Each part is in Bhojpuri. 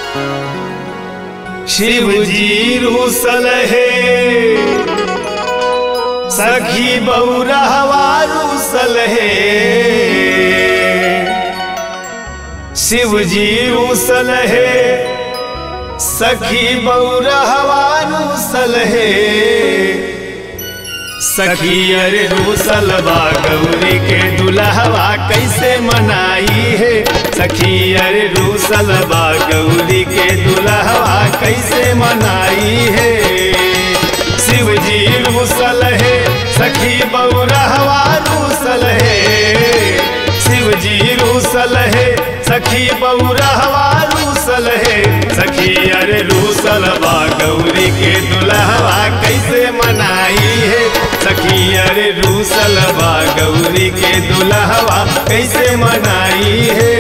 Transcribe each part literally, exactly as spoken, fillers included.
शिव जी रूसल है सखी बौरहवा रूसल है। शिव जी रूसल है सखी बौरहवा रूसल है। सखी अरे रूसल बा गौरी के दुल्हवा कैसे मनाई है। सखी अरे रूसल बा गौरी के दुल्हवा कैसे मनाई है। शिव जी रूसल है सखी बौरहवा रूसल है। शिव जी रूसल है सखी बौरहवा रूसल है। सखी अरे रूसल बा गौरी के दुल्हवा कैसे मनाई है। सखी अरे रूसल बा गौरी के दुल्हवा कैसे मनाई है।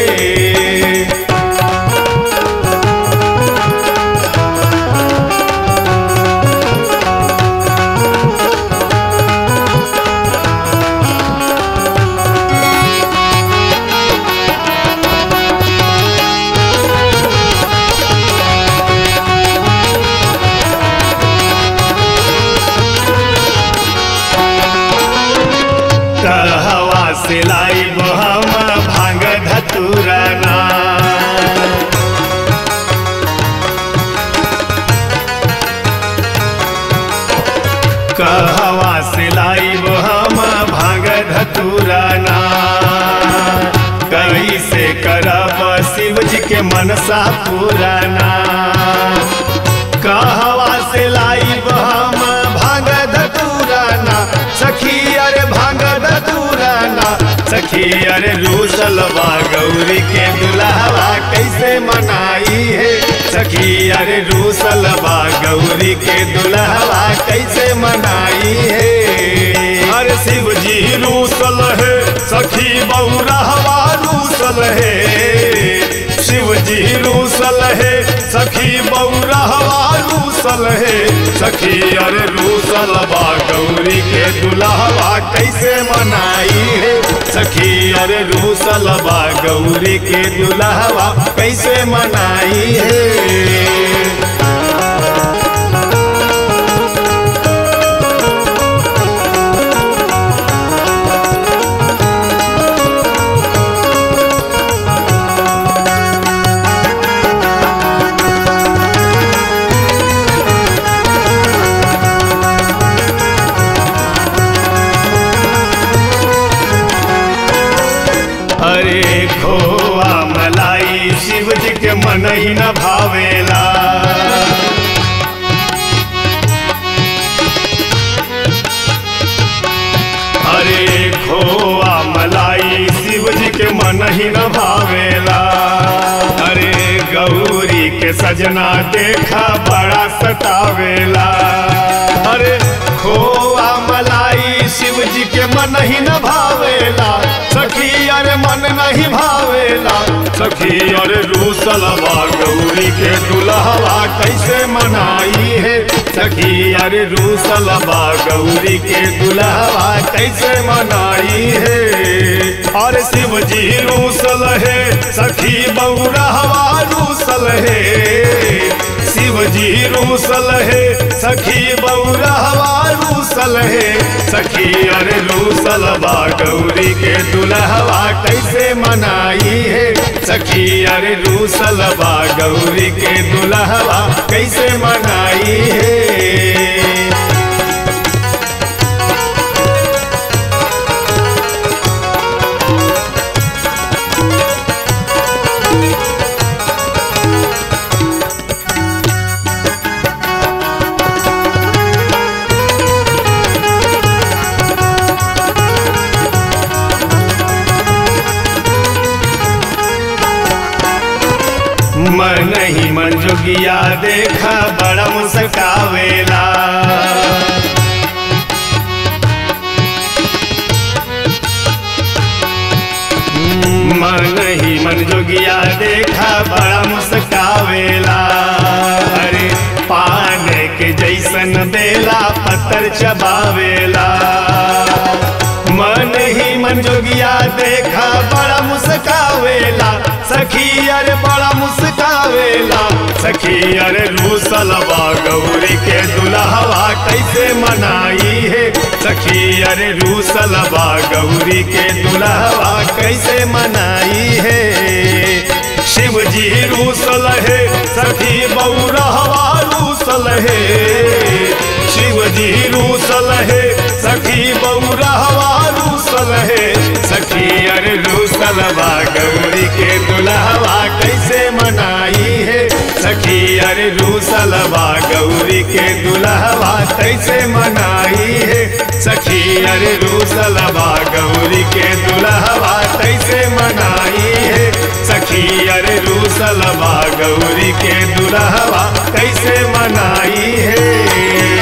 कहवा से लाई हम भांग धतुरना। कहवा से लाई हम भांग धतुरना। कैसे करब शिव जी के मनसा पुराना। कहवा से लाई हम भांग धतुरना। सखी अरे भांग धतुरना। सखी अरे रूसल बा गौरी के दुल्हवा कैसे मनाई है। सखी अरे रूसल बा गौरी के दुल्हवा कैसे मनाई है। अरे शिव जी रूसल है सखी बौरहवा रूसल है। शिव जी रूसल है सखी बौरहवा रूसल है। सखी अरे रूसल बा गौरी के दुल्हवा कैसे मनाई है। सखी अरे रूसल बा गौरी के दुल्हवा कैसे मनाई है। अरे खोआ मलाई शिव जी के मन ही न भावेला। अरे खोआ मलाई शिव जी के मन ही न भावेला। अरे गौरी के सजना देखा बड़ा सतावेला। अरे खोआ मलाई शिव जी के मन ही न भावेला। सखी अरे मन नहीं भावेला। सखी अरे रूसल बा गौरी के दुल्हवा कैसे मनाई है। सखी अरे रूसल बा गौरी के दुल्हवा कैसे मनाई है। और शिव जी रूसल है सखी बौरहवा रूसल है। शिव जी रूसल है सखी बौरहवा रूसल है। सखी अरे रूसल बा गौरी के दुल्हवा कैसे मनाई है। सखी अरे रूसल बा गौरी के दुल्हवा कैसे मनाई है। मन ही मन जोगिया देखा बड़ा मुस्कावेला। मन ही मन जोगिया देखा बड़ा मुस्कावेला। अरे पान के जैसन बेला पत्थर चबावेला। मन ही मन जोगिया देखा बड़ा मुस्कावेला। सखी अरे बड़ा मुस्कावेला। सखी अरे रूसलवा गौरी के दुल्हवा कैसे मनाई है सखी अरे रूसलवा गौरी के दुल्हवा कैसे मनाई है। शिव जी रूसल है सखी बौरहवा रूसल है, शिव जी रूसल है सखी बौरहवा रूसल है। सखी अरे रूसलवा गौरी के दुल्हवा कैसे मनाई है सखी अरे रूसलवा गौरी के दुल्हवा कैसे मनाई है सखी अरे रूसलवा गौरी के दुल्हवा कैसे मनाई है सखी अरे रूसलवा गौरी के दुल्हवा कैसे मनाई है।